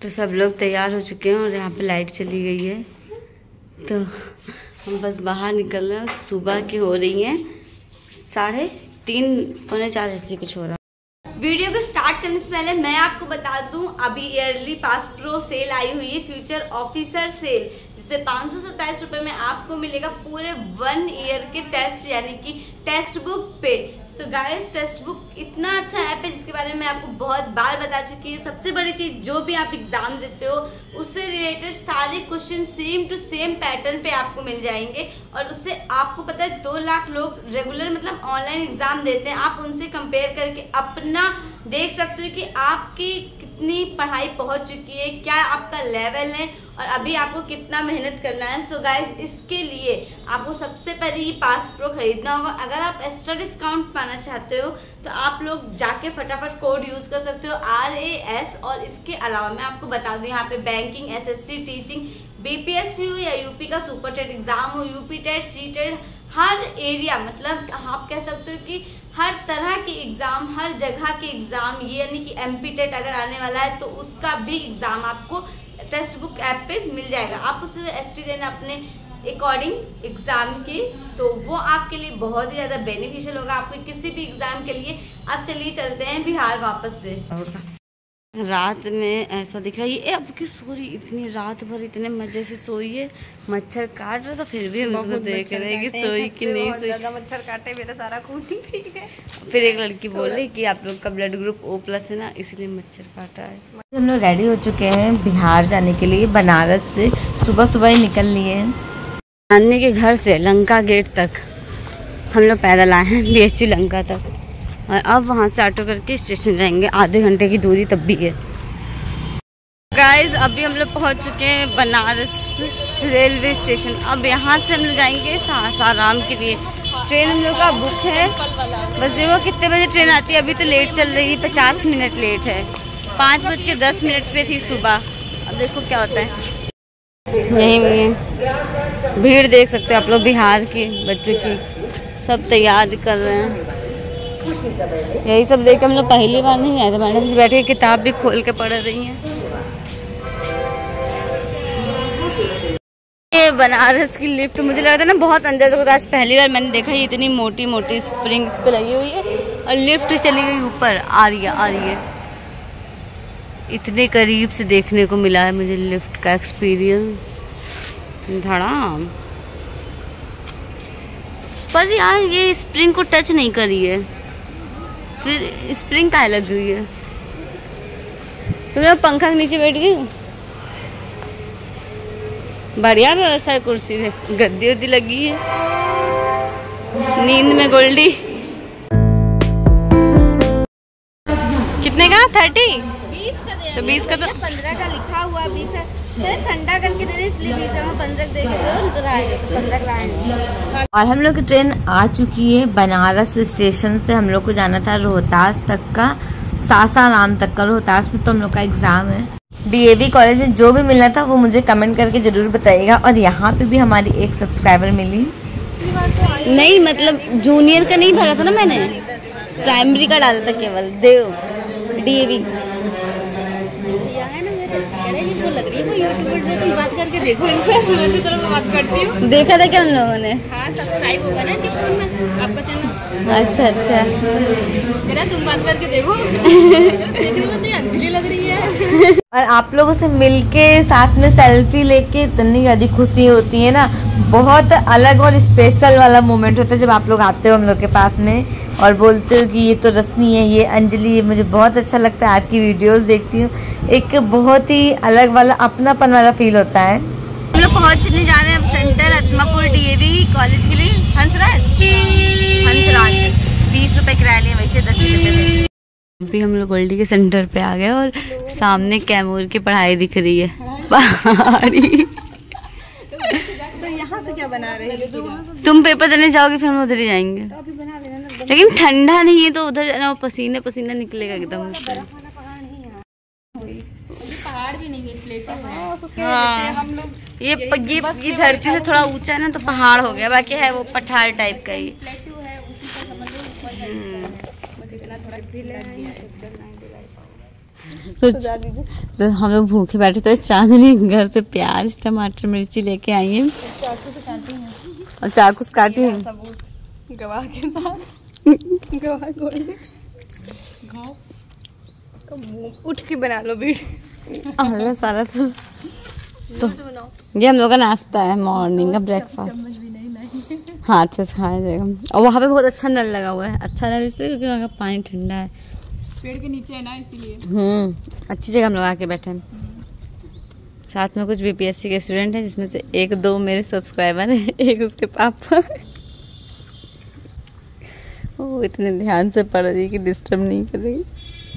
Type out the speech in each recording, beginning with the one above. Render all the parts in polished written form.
तो सब लोग तैयार हो चुके हैं और यहाँ पे लाइट चली गई है, तो हम बस बाहर निकल रहे हैं। सुबह की हो रही हैं 3:30 पौने 4 ऐसे कुछ हो रहा है। वीडियो को स्टार्ट करने से पहले मैं आपको बता दूं, अभी ईयरली पास प्रो सेल आई हुई है, फ्यूचर ऑफिसर सेल, जिससे 527 रुपए में आपको मिलेगा पूरे 1 ईयर के टेस्ट यानी कि टेक्स्ट बुक पे। सो गाइस, टेक्स्ट बुक इतना अच्छा ऐप है जिसके बारे में मैं आपको बहुत बार बता चुकी हूँ। सबसे बड़ी चीज, जो भी आप एग्जाम देते हो उससे रिलेटेड सारे question same to same pattern पे आपको मिल जाएंगे। और उससे आपको पता है 2 लाख लोग रेगुलर मतलब ऑनलाइन एग्जाम देते हैं, आप उनसे कंपेयर करके अपना देख सकते हो कि आपकी कितनी पढ़ाई पहुंच चुकी है, क्या आपका लेवल है और अभी आपको कितना मेहनत करना है। सो गाइस, इसके लिए आपको सबसे पहले ये पास प्रो खरीदना होगा। अगर आप एक्स्ट्रा डिस्काउंट पाना चाहते हो तो आप लोग जाके फटाफट कोड यूज कर सकते हो RAS। और इसके अलावा मैं आपको बता दूं, यहाँ पे बैंकिंग, SSC, टीचिंग, BPSC हो या यूपी का सुपर टेट एग्जाम हो, यूपी टेट, सीटेट, हर एरिया मतलब आप कह सकते हो कि हर तरह के एग्जाम, हर जगह के एग्जाम, ये यानी कि MP टेट अगर आने वाला है तो उसका भी एग्जाम आपको टेक्स्ट बुक ऐप पे मिल जाएगा। आप उससे ST देना अपने अकॉर्डिंग एग्जाम की, तो वो आपके लिए बहुत ही ज्यादा बेनिफिशियल होगा आपको किसी भी एग्जाम के लिए। अब चलिए चलते हैं बिहार वापस से। रात में ऐसा दिख रहा है, ये अब की सो रही, इतनी रात भर इतने मजे से सोई है, मच्छर काट रहा था फिर भी हम उसको देख रहे हैं कि सोई कि नहीं सोई। मच्छर काटे, मेरा सारा खून ठीक है। फिर एक लड़की बोल रही कि आप लोग का ब्लड ग्रुप O+ है ना, इसलिए मच्छर काटा है। हम लोग रेडी हो चुके हैं बिहार जाने के लिए, बनारस से सुबह सुबह ही निकल लिए हैं। नानी के घर से लंका गेट तक हम लोग पैदल आए हैं, BHU लंका तक, और अब वहाँ से ऑटो करके स्टेशन जाएंगे। आधे घंटे की दूरी तब भी है। गाइस, अभी हम लोग पहुँच चुके हैं बनारस रेलवे स्टेशन। अब यहाँ से हम लोग जाएंगे सासाराम के लिए। ट्रेन हम लोग का बुक है, बस देखो कितने बजे ट्रेन आती है। अभी तो लेट चल रही है, 50 मिनट लेट है। 5:10 पे थी सुबह। अब देखो क्या होता है। यही भीड़ देख सकते हो आप लोग, बिहार के बच्चों की, सब तैयार कर रहे हैं। यही सब देख के हम लोग पहली बार नहीं आए थे। मैडम जी बैठे किताब भी खोल के पढ़ रही हैं। ये बनारस की लिफ्ट मुझे लगा था ना बहुत अंदर तक, आज पहली बार मैंने देखा। ये इतनी मोटी मोटी स्प्रिंग्स पे लगी हुई है और लिफ्ट चली गई ऊपर, आ रही है। इतने करीब से देखने को मिला है मुझे लिफ्ट का एक्सपीरियंस, धड़ाम। पर यार ये स्प्रिंग को टच नहीं करी है, फिर स्प्रिंग काहे लगी हुई है। तुम लोग पंखा के नीचे बैठ गई, बढ़िया व्यवस्था है, कुर्सी है, गद्दी उद्दी लगी है, नींद में गोल्डी। कितने का? 30? 20 का दे। तो 20 का तो 15 का लिखा हुआ, 20 है, ठंडा करके दे रहे इसलिए 20 है, 15 दे के दो, तो 15 का आए। और हम लोग की ट्रेन आ चुकी है। बनारस स्टेशन से हम लोग को जाना था रोहतास तक का, सासाराम तक का। रोहतास में तो हम लोग का एग्जाम है। DAV कॉलेज में जो भी मिलना था वो मुझे कमेंट करके जरूर बताइएगा। और यहाँ पे भी हमारी एक सब्सक्राइबर मिली। नहीं मतलब जूनियर का नहीं भरा था ना मैंने, प्राइमरी का डाला था केवल। देव DAV लग रही है, वो यूट्यूब पे तुम बात करके देखो इनको। मैं तो चलो बात करती हूँ। देखा था क्या उन लोगों ने? हाँ, सब्सक्राइब होगा ना किसमें आपका चैनल। अच्छा मेरा, तुम बात करके देखो। देखने में तो अंजलि लग रही है। और आप लोगों से मिलके साथ में सेल्फी लेके इतनी ज्यादा खुशी होती है ना, बहुत अलग और स्पेशल वाला मोमेंट होता है जब आप लोग आते हो हम लोग के पास में और बोलते हो कि ये तो रश्मि है, ये अंजलि है। मुझे बहुत अच्छा लगता है, आपकी वीडियोस देखती हूँ, एक बहुत ही अलग वाला अपनापन वाला फील होता है। हम लोग पहुँचने जा रहे हैं अब सेंटर आत्मापुर DAV कॉलेज के लिए। हंसराज 20 रुपए किराया लिया, वैसे 10 रुपए। अभी हम लोग गोल्डी के सेंटर पे आ गए और सामने कैमूर की पढ़ाई दिख रही है, पहाड़ी। तो यहाँ से क्या बना रहे हैं? तुम पेपर देने जाओगे फिर हम उधर ही जाएंगे, लेकिन ठंडा नहीं है तो उधर जाना, पसीने पसीना निकलेगा एकदम। पहाड़ भी नहीं है, प्लेटें हैं। हाँ, हम लोग ये धरती से थोड़ा ऊंचा है ना तो पहाड़ हो गया, बाकी है वो पठार टाइप का ही। तो हम लोग भूखे बैठे तो चांदनी घर से प्याज टमाटर मिर्ची लेके आई है और चाकू से काटी है गवाह के साथ गवाह उठ के बना लो वीडियो सारा तो ये हम लोग का नाश्ता है, मॉर्निंग का ब्रेकफास्ट। हाथ से खाया जाएगा। और वहाँ पे बहुत अच्छा नल लगा हुआ है। अच्छा नल इसलिए क्योंकि वहाँ का पानी ठंडा है, पेड़ के नीचे है ना, इसीलिए। अच्छी जगह हम लोग आके बैठे हैं। साथ में कुछ बीपीएससी के स्टूडेंट हैं, जिसमें से 1-2 मेरे सब्सक्राइबर हैं, एक उसके पापा। वो इतने ध्यान से पढ़ रही कि डिस्टर्ब नहीं करेगी।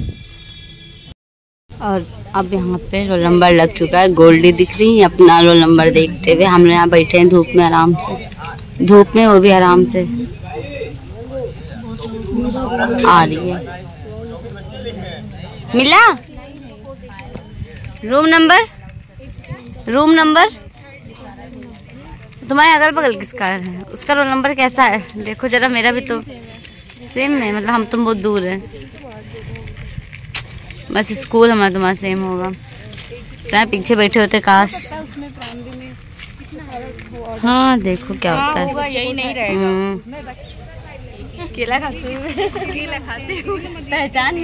और अब यहाँ पे रोल नंबर लग चुका है। गोल्डी दिख रही है अपना रोल नंबर देखते हुए। हम लोग यहाँ बैठे हैं धूप में, आराम से, धूप में वो भी आराम से आ रही है। मिला रूम नंबर तुम्हारे अगल बगल किसका है? उसका रोल नंबर कैसा है देखो जरा। मेरा भी तो सेम है, मतलब हम तुम बहुत दूर हैं, बस स्कूल हमारा तुम्हारा सेम होगा। तो पीछे बैठे होते काश। हाँ देखो क्या होता है। यही नहीं रहेगा। केला खाते हुए पहचान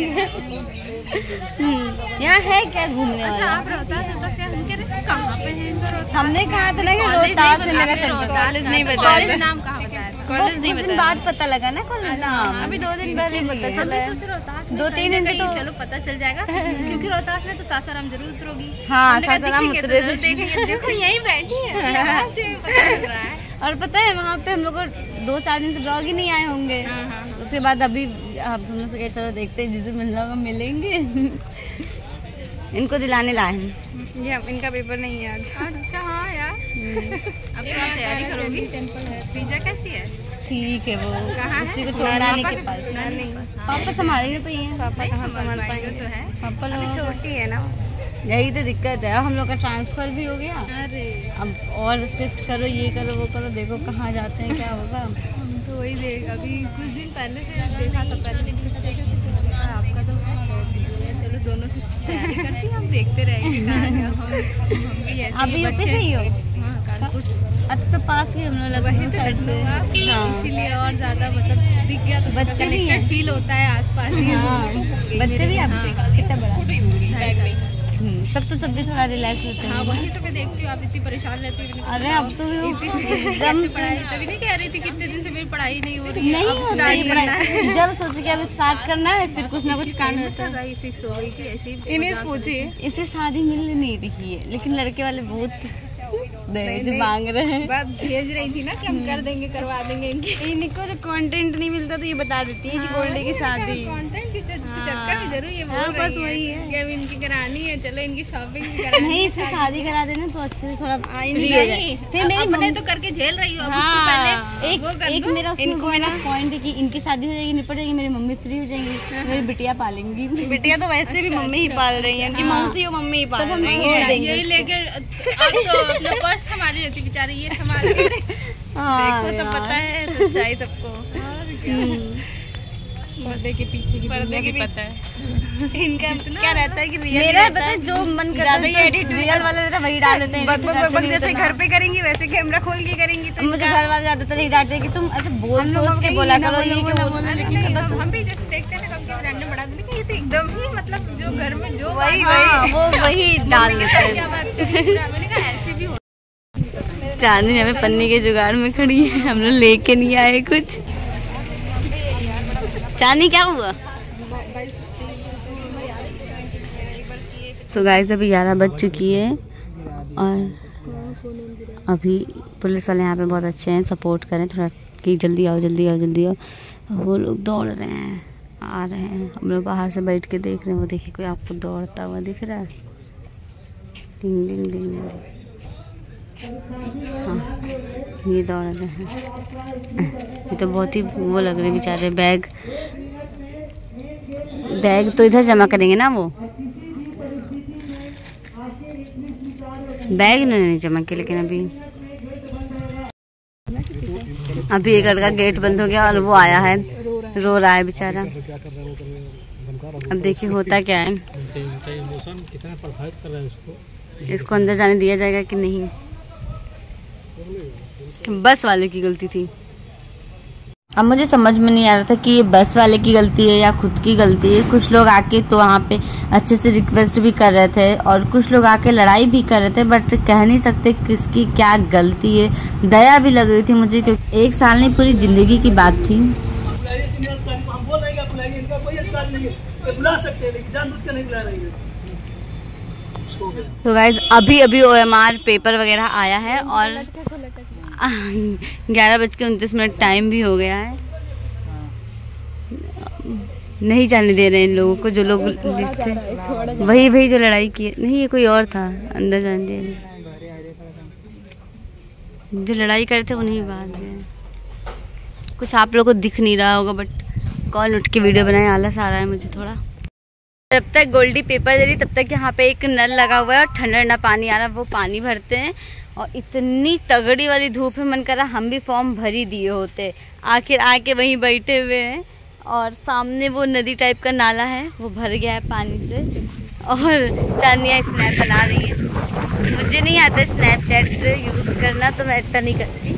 यहाँ है क्या घूमने वाला? अच्छा आप रोहतास कहाँ पे हैं? हमने कहा था ना कि रोहतास से मेरा कॉलेज नहीं बताया। कॉलेज नाम कहाँ बताया? कॉलेज नहीं बताया, बाद पता लगा ना कॉलेज नाम। अभी 2 दिन पहले पता चला है। 2-3 दिन तो चलो पता चल जाएगा, क्योंकि रोहतास में तो सासाराम जरूर उतरोगी। हाँ सासाराम उतरे देखेंगे। देखो यहीं बैठी है। और पता है वहाँ पे हम लोग को 2-4 दिन से ब्लॉग ही नहीं आए होंगे। उसके बाद अभी हम लोग से चलो देखते हैं, जिस दिन मिलना होगा मिलेंगे। इनको दिलाने लाए हैं। ये इनका पेपर नहीं है आज। अच्छा हाँ यार। अब तो आप तैयारी करोगी। वीजा कैसी है? ठीक है। वो कहाँ है? को छोड़ने के पास। पापा संभालेंगे तो ये पापा कहाँ संभाल पाएंगे? तो है पापा लोग छोटी है ना, यही तो दिक्कत है। हम लोग का ट्रांसफर भी हो गया। अरे अब और शिफ्ट करो, ये करो वो करो, देखो कहाँ जाते हैं क्या होगा। हम तो वही देख, अभी कुछ दिन पहले से देखा था, पहले दिन से देखा था। आपका तो चलो दोनों से तैयारी करती हैं, हम देखते रहेंगे कहाँ क्या। हम भी ऐसे अभी यूपी से ही हो? हाँ कानपुर से। अच्छा तो पास ही हम लोग वही तो इसीलिए और ज्यादा मतलब दिख गया तो बच्चे भी हैं, फील होता है आसपास ही। बच्चे भी आपके कितना बड़ा? तब तो भी थोड़ा रिलैक्स होते हैं। हाँ वही तो मैं देखती हूँ, आप इतनी परेशान रहती है। अरे अब तो एकदम पढ़ाई तभी नहीं कह रही थी कितने दिन से मेरी पढ़ाई नहीं हो रही है। नहीं हो रही है। जब सोचे कि अब स्टार्ट करना है, फिर कुछ ना कुछ कांड फिक्स हो गई कि ऐसे ही इन्हें पूछिए। इसे शादी मिल नहीं रही है, लेकिन लड़के वाले बहुत दहेज मांग रहे हैं। भेज रही थी ना कि हम कर देंगे, करवा देंगे। इनको जो कंटेंट नहीं मिलता तो ये बता देती है कि गोल्डी की शादी। कंटेंट के चक्कर में जरूर ये बोल रही है कि अब इनकी करानी है, चलो इनकी शॉपिंग भी करानी है। नहीं इससे शादी करा देना तो अच्छे से थोड़ा नहीं, फिर मैंने तो करके झेल रही हूँ। एक मेरा इनको है ना पॉइंट है कि इनकी शादी हो जाएगी, निपट जाएगी, मेरी मम्मी फ्री हो जाएंगी, मेरी बिटिया पालेंगी। बिटिया तो वैसे भी मम्मी ही पाल रही है, उनकी मौसी वो मम्मी ही पाल रही है। यही लेके पर्स हमारी रहती बेचारी, ये संभाल के देखो सब पता है, सच्चाई सबको। पर्दे के पीछे पता है इनका क्या रहता है कि मेरा पता है जो मन करता है, एडिट रियल वाला रहता है वही डाल देते हैं। बग जैसे घर पे करेंगी वैसे कैमरा खोल के करेंगी। तो मुझे घर वाले ज्यादातर ही डांटते कि तुम ऐसे बोल सोच के बोला करो, ये क्यों बोलना। लेकिन हम भी जैसे देखते हैं ना कम के रैंडम बढ़ा देते हैं, ये तो एकदम ही मतलब जो घर में जो वही डाल देते हैं। क्या बात करी, मैंने कहा ऐसे भी हो। चांदनी हमें पन्नी के जुगाड़ में खड़ी है, हम लोग लेके नहीं आए कुछ। चांदनी क्या हुआ? सो गाइस अभी 11 बज चुकी है और अभी पुलिस वाले यहाँ पे बहुत अच्छे हैं, सपोर्ट करें थोड़ा कि जल्दी आओ जल्दी आओ जल्दी आओ। वो लोग दौड़ रहे हैं, आ रहे हैं, हम लोग बाहर से बैठ के देख रहे हैं। वो देखिए कोई आपको दौड़ता हुआ दिख रहा है? डिंग डिंग डिंग। हाँ ये दौड़ रहे हैं। ये तो बहुत ही वो लग रहे बेचारे। बैग तो इधर जमा करेंगे ना, वो बैग इन्होंने नहीं जमा किया, लेकिन अभी एक लड़का गेट बंद हो गया और वो आया है, रो रहा है बेचारा। अब देखिए होता क्या है। सकते हैं इनका इमोशन कितना प्रभावित कर रहा है उसको। इसको अंदर जाने दिया जाएगा कि नहीं? बस वाले की गलती थी। अब मुझे समझ में नहीं आ रहा था कि ये बस वाले की गलती है या खुद की गलती है। कुछ लोग आके तो वहाँ पे अच्छे से रिक्वेस्ट भी कर रहे थे और कुछ लोग आके लड़ाई भी कर रहे थे, बट कह नहीं सकते किसकी क्या गलती है। दया भी लग रही थी मुझे, क्योंकि 1 साल नहीं पूरी जिंदगी की बात थी। तो गाइज अभी OMR पेपर वगैरह आया है और 11:29 टाइम भी हो गया है। नहीं जाने दे रहे हैं इन लोगों को, जो लोग थे वही जो लड़ाई किए। नहीं, ये कोई और था, अंदर जाने दे रहे। जो लड़ाई करे थे उन्हीं बाहर गए। कुछ आप लोगों को दिख नहीं रहा होगा, बट कॉल उठ के वीडियो बनाए, आलस आ रहा है मुझे थोड़ा। जब तक गोल्डी पेपर दे रही तब तक यहाँ पे एक नल लगा हुआ है और ठंडा ठंडा पानी आ रहा है, वो पानी भरते हैं। और इतनी तगड़ी वाली धूप है, मन कर रहा हम भी फॉर्म भर ही दिए होते। आखिर आके वहीं बैठे हुए हैं और सामने वो नदी टाइप का नाला है, वो भर गया है पानी से। और चांदिया स्नैप बना रही है। मुझे नहीं आता स्नैपचैट यूज़ करना, तो मैं इतना नहीं करती।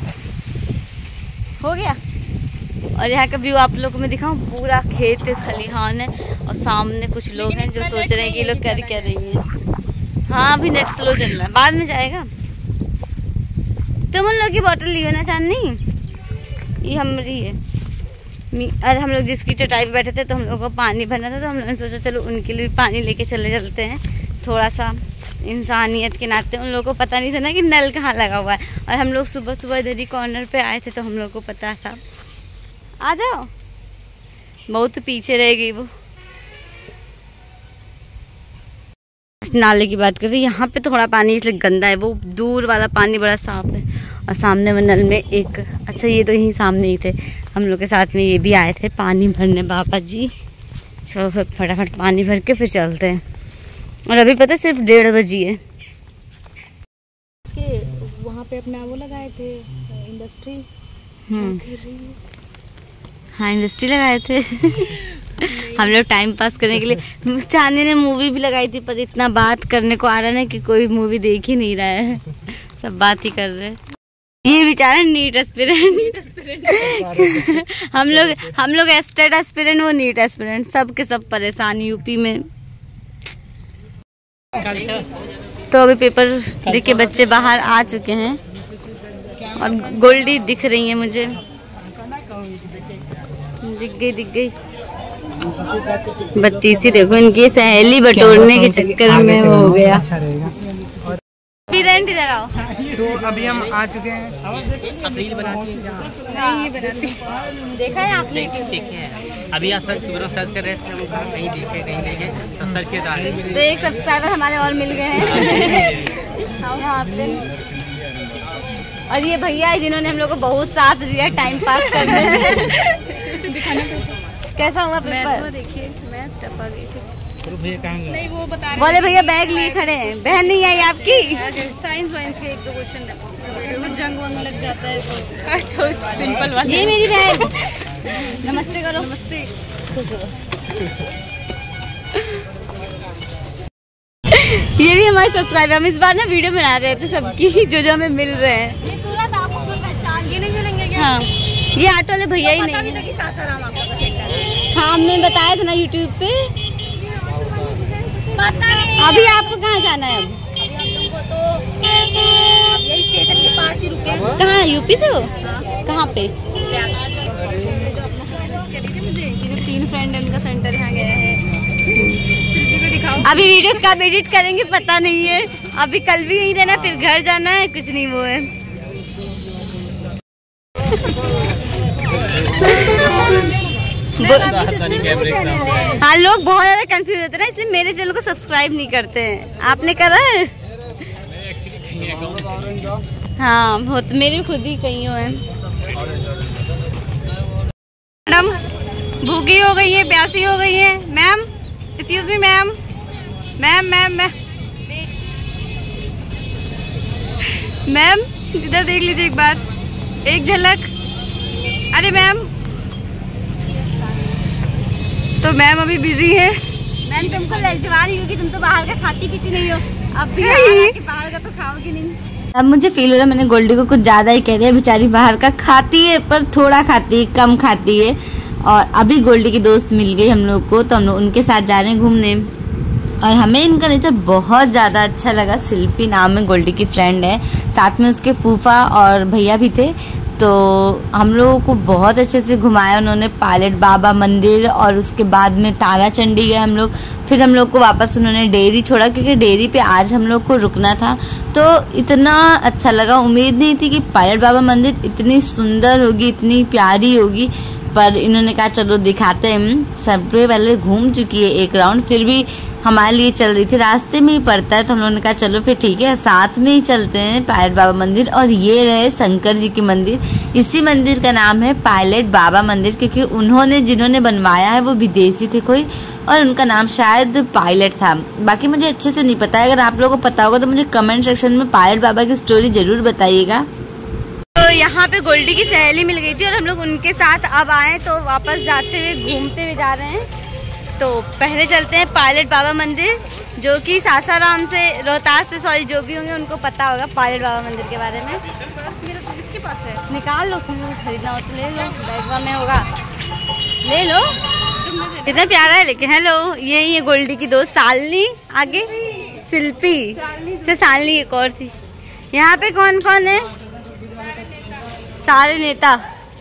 हो गया। और यहाँ का व्यू आप लोगों को मैं दिखाऊं, पूरा खेत खलिहान है और सामने कुछ लोग हैं जो सोच रहे हैं कि ये लोग कर क्या रही हैं। हाँ, अभी नेट स्लो चल रहा है, बाद में जाएगा। तुम उन लोग की बोतल लियो ना चांदनी, ये हमारी है। और हम लोग जिसकी चटाई पे बैठे थे तो हम लोग को पानी भरना था, तो हम लोगों ने सोचा चलो उनके लिए पानी लेके चलते हैं। थोड़ा सा इंसानियत के नाते। उन लोगों को पता नहीं था ना कि नल कहाँ लगा हुआ है, और हम लोग सुबह इधर ही कॉर्नर पे आए थे तो हम लोग को पता था। आ जाओ, बहुत पीछे रह गई वो। इस नाले की बात करते, यहाँ पे थोड़ा पानी इसलिए गंदा है, वो दूर वाला पानी बड़ा साफ है। और सामने वो नल में एक, अच्छा ये तो यहीं सामने ही थे, हम लोग के साथ में ये भी आए थे पानी भरने बाबा जी। चलो फिर फटाफट पानी भर के फिर चलते हैं। और अभी पता सिर्फ 1:30 बजे है। वहाँ पे अपना वो लगाए थे इंडस्ट्री। हाँ, इंडस्ट्री लगाए थे। हम लोग टाइम पास करने के लिए। चांदी ने मूवी भी लगाई थी, पर इतना बात करने को आ रहा है ना कि कोई मूवी देख ही नहीं रहा है, सब बात ही कर रहे हैं। ये बेचारा नीट एस्पिरेंट हम लोग एस्टेट एस्पिरेंट, वो नीट एस्पिरेंट, सब के सब परेशान यूपी में। तो अभी पेपर देख के बच्चे बाहर आ चुके हैं और गोल्डी दिख रही है मुझे, दिख गई। बत्तीसी देखो, इनकी सहेली बटोरने के चक्कर में वो हो गया। इधर आओ। तो अभी हम आ चुके हैं। आप रील बनाती हैं? नहीं बनाती। देखा है आपने? देखे हैं। अभी आप सर्च कर रहे थे, कहीं देखे तो सर्च किया तो एक सब्सक्राइबर हमारे और मिल गए हैं। और ये भैया है जिन्होंने हम लोग को बहुत साथ दिया टाइम पास करने में। कैसा हुआ पेपर? देखिए मैं टपा गई थी। नहीं, वो बता रहे बोले भैया बैग लिए खड़े हैं, बहन नहीं आई आपकी? साइंस वाइंस के 1-2 क्वेश्चन जंग वंग लग जाता है तो सिंपल वाला। ये मेरी बैग। नमस्ते करो। नमस्ते। ये भी हमारे सब्सक्राइबर, हम इस बार ना वीडियो बना रहे थे सबकी जो हमें मिल रहे हैं। ये नहीं मिलेंगे क्या? हाँ, ये ऑटो वाले भैया ही नहीं है। सासाराम आपका सेंटर है। हाँ, हमने बताया था ना यूट्यूब पे। अभी आपको कहाँ जाना है? अब यही स्टेशन के पास ही रुके। कहाँ, यूपी से हो? कहाँ पे? मुझे 3 फ्रेंड है, उनका सेंटर यहाँ गया है। को दिखाओ। अभी वीडियो कब एडिट करेंगे पता नहीं है, अभी कल भी यहीं रहना, फिर घर जाना है, कुछ नहीं वो है। हाँ, लोग बहुत ज्यादा कंफ्यूज होते हैं ना, इसलिए मेरे चैनल को सब्सक्राइब नहीं करते हैं। आपने करा है? हाँ, बहुत, मेरे खुद ही कहीं हो है। मैडम भूखी हो गई है, प्यासी हो गई है। Ma'am, excuse me ma'am, ma'am इधर देख लीजिए एक बार, एक झलक। अरे मैम, तो मैम अभी बिजी है, मैम तुमको ललचवा रही होगी, तुम तो बाहर का खाती पीती नहीं हो, अब भी बाहर का तो खाओगी नहीं। अब मुझे फील हो रहा है मैंने गोल्डी को कुछ ज़्यादा ही कह दिया। बेचारी बाहर का खाती है पर थोड़ा खाती है, कम खाती है। और अभी गोल्डी की दोस्त मिल गई हम लोग को, तो हम लोग उनके साथ जा रहे हैं घूमने। और हमें इनका नेचर बहुत ज़्यादा अच्छा लगा। शिल्पी नाम है, गोल्डी की फ्रेंड है, साथ में उसके फूफा और भैया भी थे। तो हम लोगों को बहुत अच्छे से घुमाया उन्होंने, पायलट बाबा मंदिर, और उसके बाद में तारा चंडी गए हम लोग। फिर हम लोग को वापस उन्होंने डेयरी छोड़ा, क्योंकि डेयरी पे आज हम लोग को रुकना था। तो इतना अच्छा लगा, उम्मीद नहीं थी कि पायलट बाबा मंदिर इतनी सुंदर होगी, इतनी प्यारी होगी। पर इन्होंने कहा चलो दिखाते हैं। सबसे पहले घूम चुकी है एक राउंड, फिर भी हमारे लिए चल रही थी, रास्ते में ही पड़ता है। तो हम लोगों ने कहा चलो फिर ठीक है, साथ में ही चलते हैं पायलट बाबा मंदिर। और ये रहे शंकर जी की मंदिर। इसी मंदिर का नाम है पायलट बाबा मंदिर, क्योंकि जिन्होंने बनवाया है वो विदेशी थे कोई, और उनका नाम शायद पायलट था। बाकी मुझे अच्छे से नहीं पता है, अगर आप लोगों को पता होगा तो मुझे कमेंट सेक्शन में पायलट बाबा की स्टोरी ज़रूर बताइएगा। तो यहाँ पे गोल्डी की सहेली मिल गई थी और हम लोग उनके साथ अब आए, तो वापस जाते हुए घूमते हुए जा रहे हैं। तो पहले चलते हैं पायलट बाबा मंदिर, जो कि सासाराम से, रोहतास से, सॉरी, जो भी होंगे उनको पता होगा पायलट बाबा मंदिर के बारे में। किसके पास है? निकाल लो, उसमें खरीदना हो तो ले लो, बैग में होगा, ले लो। कितना प्यारा है लेकिन। हेलो, यही है गोल्डी की दोस्त सालनी, आगे शिल्पी, अच्छा सालनी एक और थी। यहाँ पे कौन कौन है? सारे नेता।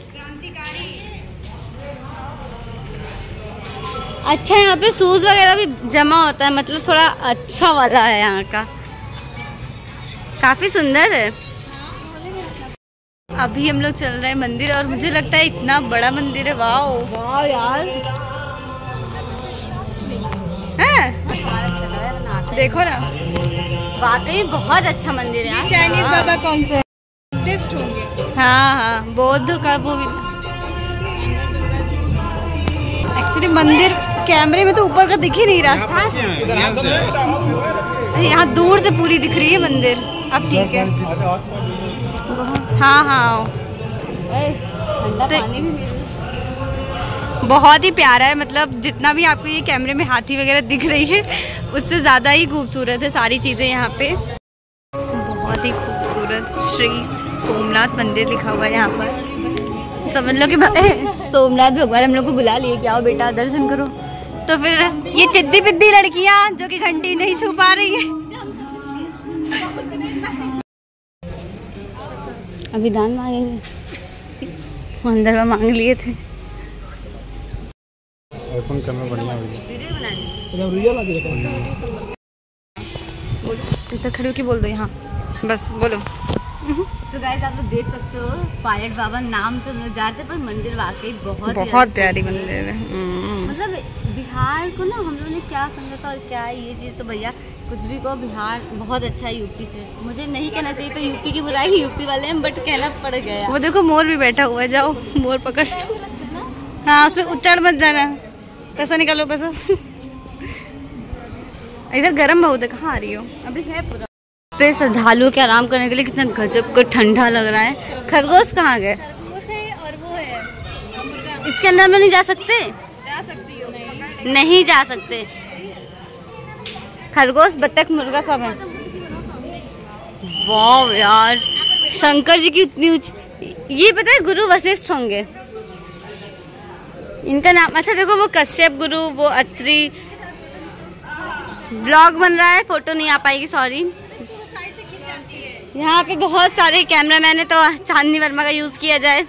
अच्छा, यहाँ पे शूज वगैरह भी जमा होता है, मतलब थोड़ा अच्छा वाला है यहाँ का, काफी सुंदर है। अभी हम लोग चल रहे हैं मंदिर, और मुझे लगता है इतना बड़ा मंदिर है। वाह वाह यार, है देखो ना, वाकई बहुत अच्छा मंदिर है। चाइनीज बाबा कौन से बुद्धिस्ट होंगे? हाँ हाँ, बौद्ध का वो भी। एक्चुअली मंदिर कैमरे में तो ऊपर का दिख ही नहीं रहा था, यहाँ दूर से पूरी दिख रही है मंदिर। अब ठीक है, हाँ हाँ, ठंडा पानी भी बहुत ही प्यारा है। मतलब जितना भी आपको ये कैमरे में हाथी वगैरह दिख रही है, उससे ज़्यादा ही खूबसूरत है सारी चीज़ें यहाँ पे। बहुत ही खूबसूरत श्री सोमनाथ मंदिर लिखा हुआ है यहाँ पर। समझ लो कि सोमनाथ भगवान हम लोग को बुला लिए कि आओ बेटा दर्शन करो। तो फिर ये चिद्दी पिद्दी लड़कियाँ जो कि घंटी नहीं छू पा रही है, अभी दान मांगेंगे, अंदर में मांग लिए थे। आईफोन कैमरा बढ़िया वीडियो बनानी, इधर खड़े होके बोल दो, यहाँ बस बोलो। तो गाइस आप लोग देख सकते हो, पायलट बाबा नाम तो हम लोग जानते, पर मंदिर वाकई बहुत प्यारी मंदिर है। मतलब बिहार को ना हम लोगों ने क्या समझा था और क्या है ये चीज़, तो भैया कुछ भी कहो, बिहार बहुत अच्छा है यूपी से। मुझे नहीं कहना चाहिए तो यूपी की बुराई यूपी वाले हैं, बट कहना पड़ गया। वो देखो मोर भी बैठा हुआ है, जाओ मोर पकड़। हाँ, उसमें उच्चड़ मत जाना, पैसा निकालो पैसा। इधर गर्म बहुत है, कहाँ आ रही हो? अभी है पूरा पे श्रद्धालुओं के आराम करने के लिए। कितना गजब को ठंडा लग रहा है। खरगोश कहाँ गए? खरगोश है और वो है इसके अंदर में नहीं जा सकते? जा सकती हो? नहीं जा सकते। खरगोश, बत्तख, मुर्गा सब है। वाह यार, शंकर जी की उतनी ऊंची, ये पता है गुरु वशिष्ठ होंगे इनका नाम। अच्छा देखो, वो कश्यप गुरु, वो अत्रि। ब्लॉग बन रहा है, फोटो नहीं आ पाएगी, सॉरी। यहाँ पे बहुत सारे कैमरामैन है, तो चांदनी वर्मा का यूज किया जाए।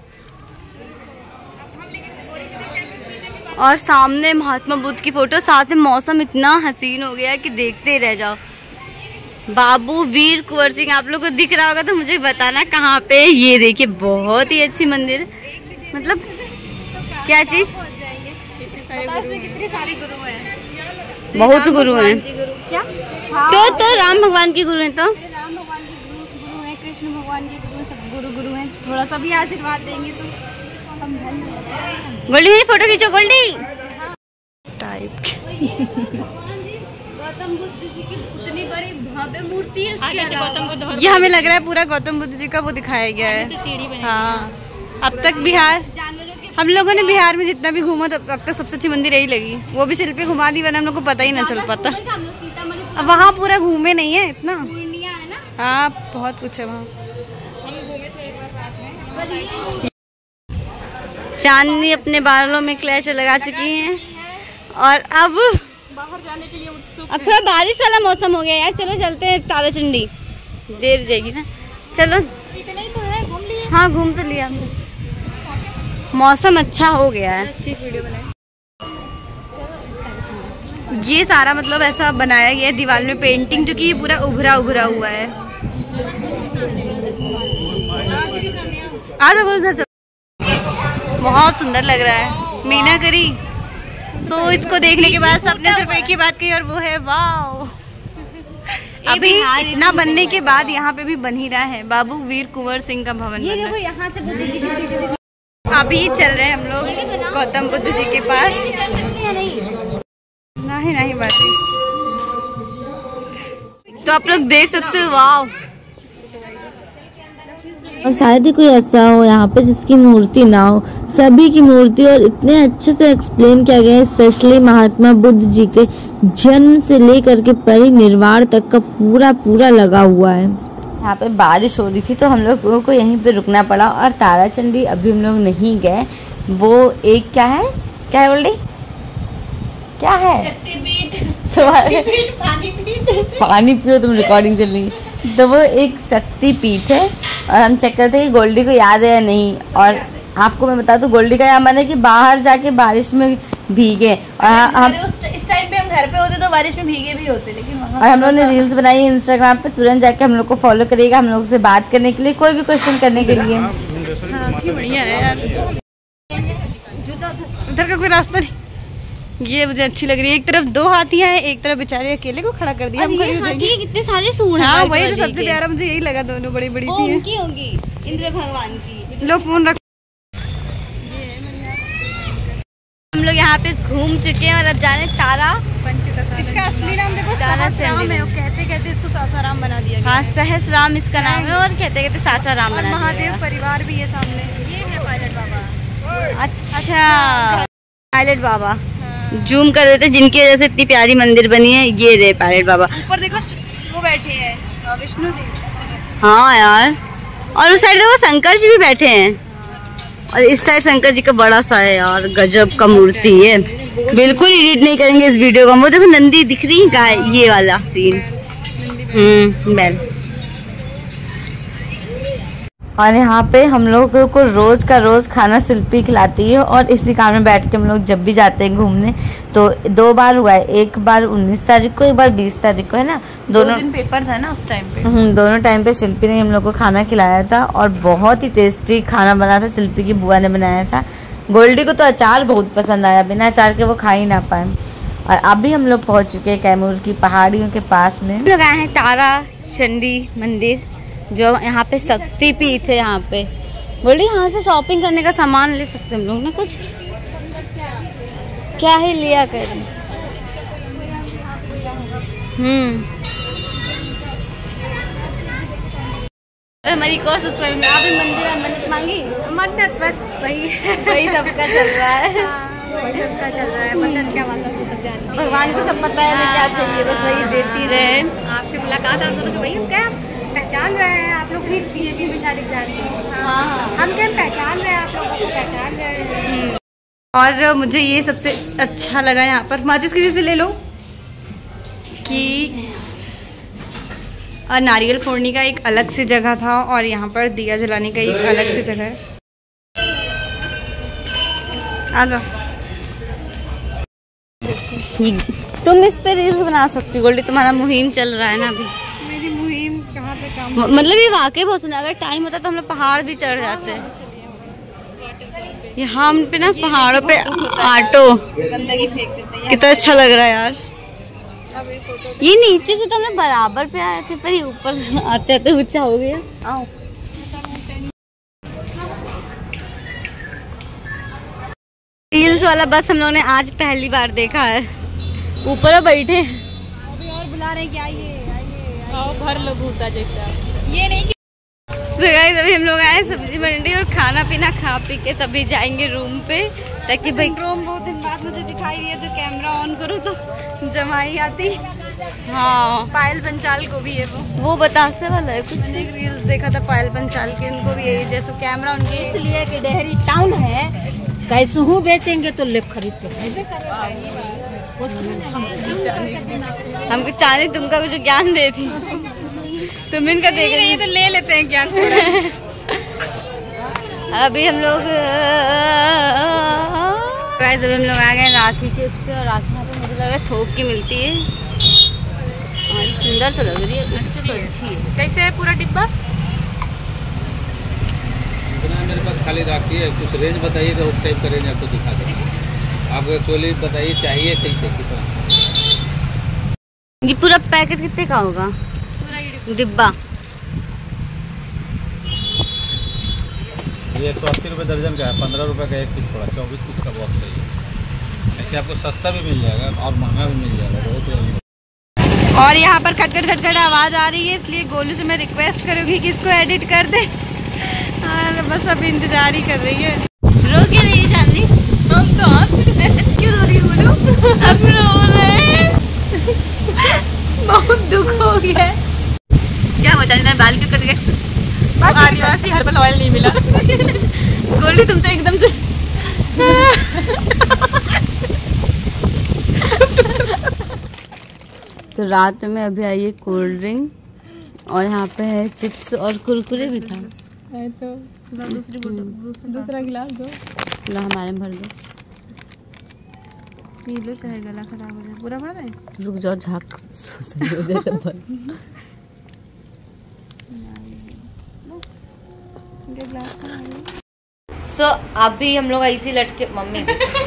और सामने महात्मा बुद्ध की फोटो, साथ में मौसम इतना हसीन हो गया है कि देखते ही रह जाओ। बाबू वीर कुंवर सिंह, आप लोग को दिख रहा होगा तो मुझे बताना कहाँ पे। ये देखिए, बहुत ही अच्छी मंदिर, मतलब क्या चीज, कितने सारे गुरु हैं, बहुत गुरु हैं। क्या? तो राम भगवान के गुरु हैं, तो राम भगवान के गुरु हैं, कृष्ण भगवान के गुरु हैं, सब गुरु हैं। थोड़ा सा भी आशीर्वाद देंगे तो हम धन्य। गोल्डी मेरी फोटो खींचो, गोल्डी टाइप की। गौतम बुद्ध जी की उतनी बड़ी भव्य मूर्ति है उसके, ये हमें लग रहा है पूरा गौतम बुद्ध जी का वो दिखाया गया है। हाँ, अब तक बिहार जानवरों के हम लोगों ने बिहार में जितना भी घूमा तो अब तक सबसे अच्छी मंदिर यही लगी। वो भी शिल्पी घुमा दी, वरना हम लोग को पता ही ना चल पाता। अब वहाँ पूरा घूमे नहीं है इतना। हाँ बहुत कुछ है वहाँ। चांदनी अपने बालों में क्लच लगा चुकी हैं और अब बाहर जाने के लिए अब थोड़ा बारिश वाला मौसम हो गया यार। चलो चलते हैं ताराचंडी, देर जाएगी ना। चलो इतना ही तो है, घूम लिए। हाँ घूम तो लिया, मौसम अच्छा हो गया है। इसकी वीडियो बनाई। ये सारा मतलब ऐसा बनाया गया है दीवार में पेंटिंग, जो कि ये पूरा उभरा उभरा हुआ है। आज उधर बहुत सुंदर लग रहा है मीनाकारी। तो इसको देखने के बाद सबने सिर्फ एक ही बात कही और वो है वाओ। अभी इतना बनने के बाद यहाँ पे भी बन ही रहा है बाबू वीर कुंवर सिंह का भवन। ये देखो यहाँ से अभी चल रहे हैं हम लोग गौतम बुद्ध जी के पास। नहीं बात। तो आप लोग देख सकते हो वाओ। और शायद ही कोई ऐसा हो यहाँ पे जिसकी मूर्ति ना हो। सभी की मूर्ति और इतने अच्छे से एक्सप्लेन किया गया है, स्पेशली महात्मा बुद्ध जी के जन्म से लेकर के परिनिर्वाण तक का पूरा लगा हुआ है। यहाँ पे बारिश हो रही थी तो हम लोगों को यहीं पे रुकना पड़ा। और ताराचंडी अभी हम लोग नहीं गए। वो एक क्या है बोल रही, क्या है पानी पियो, तुम रिकॉर्डिंग चल रही। तो वो एक शक्ति पीठ है और हम चेक करते हैं कि गोल्डी को याद है या नहीं। और आपको मैं बता दूं, गोल्डी का याद माने कि बाहर जाके बारिश में भीगे। और हम इस टाइम पे हम घर पे होते तो बारिश में भीगे भी होते, लेकिन और हम लोग ने रील्स बनाई है इंस्टाग्राम पे। तुरंत जाके हम लोग को फॉलो करिएगा, हम लोग से बात करने के लिए, कोई भी क्वेश्चन करने के लिए। बढ़िया है यार। उधर का कोई रास्ता नहीं। ये मुझे अच्छी लग रही है। एक तरफ 2 हाथियां हैं, एक तरफ बेचारे अकेले को खड़ा कर दिया। हम खड़े हो जाएंगे। कितने सारे सूंड हैं। हाँ वही तो सबसे प्यारा मुझे यही लगा, दोनों बड़ी सी हैं। उनकी होंगी इंद्र भगवान की। लो फोन रख। हम लोग यहाँ पे घूम चुके हैं और अब जाने तारा। इसका असली नाम देखो सहस्राम है। वो कहते इसको सासाराम बना दिया गया। हाँ सहस्राम इसका नाम है और कहते सासाराम बना दिया। महादेव परिवार भी है सामने। ये है पायलट बाबा। अच्छा पायलट बाबा जूम कर देते, जिनकी वजह से इतनी प्यारी मंदिर बनी है। ये रे पायलट बाबा। ऊपर देखो वो बैठे हैं विष्णु जी। हाँ यार, और उस साइड देखो शंकर जी भी बैठे हैं और इस साइड शंकर जी का बड़ा सा है यार, गजब का मूर्ति है। बिल्कुल एडिट नहीं करेंगे इस वीडियो को। वो देखो नंदी दिख रही है, ये वाला सीन। बैल। और यहाँ पे हम लोगों को रोज का रोज खाना शिल्पी खिलाती है। और इसी कार में बैठ के हम लोग जब भी जाते हैं घूमने तो 2 बार हुआ है। एक बार 19 तारीख को, एक बार 20 तारीख को, है ना। दोनों दिन पेपर था ना उस टाइम पे। दोनों टाइम पे शिल्पी ने हम लोग को खाना खिलाया था और बहुत ही टेस्टी खाना बना था। शिल्पी की बुआ ने बनाया था। गोल्डी को तो अचार बहुत पसंद आया, बिना अचार के वो खा ही ना पाए। और अभी हम लोग पहुँच चुके हैं कैमूर की पहाड़ियों के पास में। लोग आए हैं ताराचंडी मंदिर, जो यहाँ पे शक्ति पीठ है। यहाँ पे बोली यहाँ से शॉपिंग करने का सामान ले सकते हम लोग ना। कुछ क्या ही लिया करें। हमारी कोर्स आपने मन्नत मांगी। मन्नत बस वही सबका चल रहा है। सबका चल रहा है। मन्नत क्या बात है, सब जानते। भगवान को सब पता है क्या चाहिए, बस वही देती रहे। आपसे मुलाकात आप दोनों तो वही हम क्या पहचान रहे हैं। आप लोग भी DAV में शादी जानते हैं। हाँ। हम क्या पहचान रहे हैं, आप लोगों को पहचान रहे हैं। और मुझे ये सबसे अच्छा लगा यहाँ पर, माचिस किसी से ले लो, कि नारियल फोड़ने का एक अलग से जगह था और यहाँ पर दिया जलाने का एक अलग से जगह है। आ जाओ। तुम इस पे रील्स बना सकती हो गोल्डी, तुम्हारा मुहिम चल रहा है ना अभी। मेरी मुहिम कहाँ पे काम। मतलब ये वाकई बहुत सुंदर। अगर टाइम होता तो हम लोग पहाड़ भी चढ़ जाते हैं। यहाँ हम पे ना पहाड़ों पे ऑटो गंदगी फेंक देते हैं। कितना अच्छा लग रहा है यार। ये नीचे से तो हम लोग बराबर पे आए थे, पर ये ऊपर आते आते ऊंचा हो गया। आओ। रील्स वाला बस हम लोगों ने आज पहली बार देखा है। ऊपर बैठे अभी और बुला रहे कि आइए भर लो भूसा जैसा। ये नहीं कि So guys, अभी हम लोग आए सब्जी मंडी और खाना पीना खा पी के तभी जाएंगे रूम पे, ताकि भाई रूम बहुत दिन बाद मुझे दिखाई दिया जो कैमरा ऑन करो तो जमाई आती। हाँ, पायल पंचाल को भी है वो बतासे वाला है कुछ। एक रील्स देखा था पायल पंचाल के, उनको भी यही जैसे कैमरा उनके, इसलिए कि डेहरी टाउन है, कैसे हूँ बेचेंगे तो ले खरीद के हमको चांदी तुमका कुछ ज्ञान दे थी, तुम इनका देख रही तो ले लेते हैं ज्ञान। अभी हम लोग आ गए राखी के उस पर, और राखी यहाँ पे मुझे लग रहा है थोक की मिलती है। सुंदर तो लग रही है, अच्छी तो अच्छी है। कैसे है पूरा डिब्बा? मेरे पास खाली राखी है, कुछ रेंज बताइए तो उस टाइप का रेंज आपको दिखा देंगे। आप एक्चुअली बताइए चाहिए कैसे कितना। ये पूरा पैकेट कितने का होगा? डिब्बा ये 180 रुपये दर्जन का है, 15 रुपये का एक पीस पड़ा, 24 पीस का बॉक्स चाहिए। ऐसे आपको सस्ता भी मिल जाएगा और महंगा भी मिल जाएगा, बहुत। और यहाँ पर खटखट आवाज़ आ रही है, इसलिए गोलू से मैं रिक्वेस्ट करूँगी कि इसको एडिट कर दे। और बस अभी इंतजार ही कर रही है। रो क्यों रही है चांदी? हम तो आप क्यों रो रही है गोलू? अब रो रहे हैं, बहुत दुख हो गया। क्या हुआ चांदी, मेरे बाल क्यों कट गए? आदिवासी हर्बल ऑयल नहीं मिला। गोलू तुम तो एकदम से तो रात में अभी आई है कोल्ड ड्रिंक, और यहाँ पे है चिप्स और कुरकुरे भी था। तो दूसरा गिलास दो, ला हमारे में भर दो। पी लो चाहे गला खराब हो जाए। पूरा भर दे? रुक जाओ, झाक हो जाए तब भर। सो अभी हम लोग ऐसे लटके, मम्मी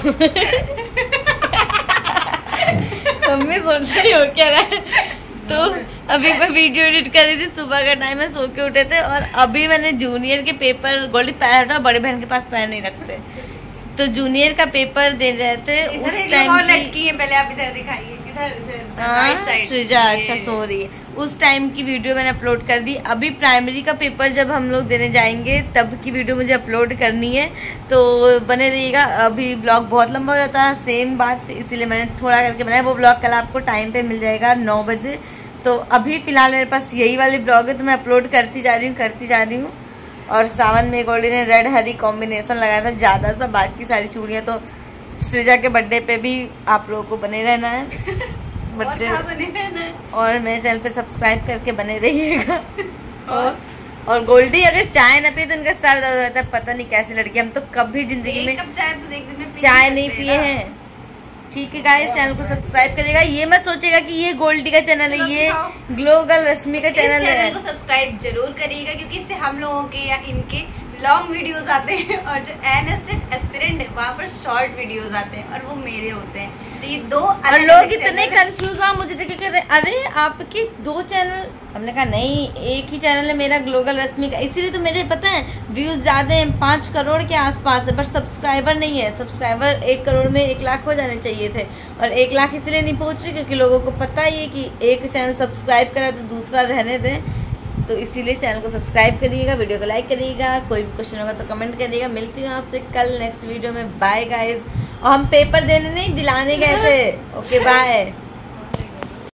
मम्मी सोच रही हो क्या रहा है। तो अभी मैं वीडियो एडिट कर रही थी, सुबह का टाइम है, सो के उठे थे, और अभी मैंने जूनियर के पेपर, गोल्डी पैर हटा, बड़ी बहन के पास पैर नहीं रखते, तो जूनियर का पेपर दे रहे थे उस टाइम। लड़की है, पहले आप इधर दिखाइए, सृजा, अच्छा सॉरी, उस टाइम की वीडियो मैंने अपलोड कर दी। अभी प्राइमरी का पेपर जब हम लोग देने जाएंगे तब की वीडियो मुझे अपलोड करनी है, तो बने रहिएगा। अभी ब्लॉग बहुत लंबा हो जाता है, सेम बात, इसीलिए मैंने थोड़ा करके बनाया। वो ब्लॉग कल आपको टाइम पे मिल जाएगा 9 बजे। तो अभी फिलहाल मेरे पास यही वाली ब्लॉग है, तो मैं अपलोड करती जा रही हूँ। और सावन में गोल्डी ने रेड हरी कॉम्बिनेशन लगाया था ज़्यादा सा, बाकी सारी चूड़ियाँ तो सृजा के बर्थडे पे भी आप लोगों को बने रहना है, बर्थडे बने रहना है, और मेरे चैनल पे सब्सक्राइब करके बने रहिएगा। और गोल्डी अगर चाय न पिए तो इनका सर दर्द रहता है, पता नहीं कैसी लड़की। हम तो कभी जिंदगी में चाय नहीं पिए हैं। ठीक है गाइस, चैनल को सब्सक्राइब करिएगा। ये मत सोचेगा कि ये गोल्डी का चैनल है, ये ग्लो गर्ल रश्मि का चैनल है। चैनल को सब्सक्राइब जरूर करिएगा, क्योंकि इससे हम लोगों के या इनके लॉन्ग वीडियोस आते हैं, और जो एनएसटेड एस्पिरेंट है वहाँ पर शॉर्ट वीडियोस आते हैं, और वो मेरे होते हैं। तो ये दो और लोग इतने कंफ्यूज हुआ मुझे देख कर, अरे आपके 2 चैनल। हमने कहा नहीं, एक ही चैनल है मेरा, ग्लोबल रश्मि का। इसीलिए तो मेरे पता है व्यूज ज्यादा हैं, 5 करोड़ के आसपास है, पर सब्सक्राइबर नहीं है। सब्सक्राइबर 1 करोड़ में 1 लाख हो जाने चाहिए थे, और 1 लाख इसलिए नहीं पहुंच रही क्योंकि लोगों को पता ही है कि एक चैनल सब्सक्राइब करा तो दूसरा रहने दें। तो इसीलिए चैनल को सब्सक्राइब करिएगा, वीडियो को लाइक करिएगा, कोई भी क्वेश्चन होगा तो कमेंट करिएगा। मिलती हूँ आपसे कल नेक्स्ट वीडियो में। Bye guys. और हम पेपर देने नहीं, दिलाने गए थे। Okay bye.